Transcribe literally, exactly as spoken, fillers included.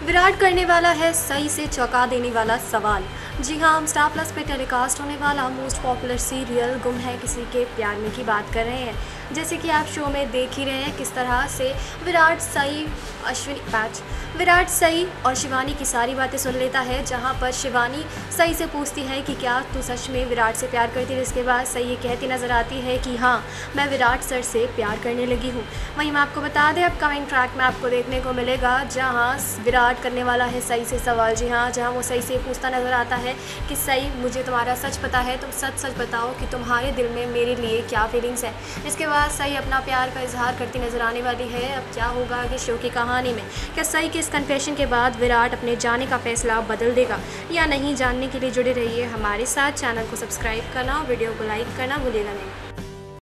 विराट करने वाला है सही से चौंका देने वाला सवाल। जी हाँ, हम स्टार प्लस पे टेलीकास्ट होने वाला मोस्ट पॉपुलर सीरियल गुम है किसी के प्यार में की बात कर रहे हैं। जैसे कि आप शो में देख ही रहे हैं किस तरह से विराट सई अश्विनी पैच विराट सई और शिवानी की सारी बातें सुन लेता है, जहां पर शिवानी सई से पूछती है कि क्या तू सच में विराट से प्यार करती है। जिसके बाद सई ये कहती नज़र आती है कि हाँ, मैं विराट सर से प्यार करने लगी हूँ। वहीं मैं आपको बता दें, अपकमिंग ट्रैक में आपको देखने को मिलेगा जहाँ विराट करने वाला है सई से सवाल। जी हाँ, जहाँ वो सई से पूछता नज़र आता है कि सई, मुझे तुम्हारा सच पता है, तुम सच सच बताओ कि तुम्हारे दिल में मेरे लिए क्या फीलिंग्स है। इसके बाद सई अपना प्यार का इजहार करती नज़र आने वाली है। अब क्या होगा आगे शो की कहानी में, क्या सई के इस कन्फेशन के बाद विराट अपने जाने का फैसला बदल देगा या नहीं, जानने के लिए जुड़े रहिए हमारे साथ। चैनल को सब्सक्राइब करना और वीडियो को लाइक करना भूलिएगा नहीं।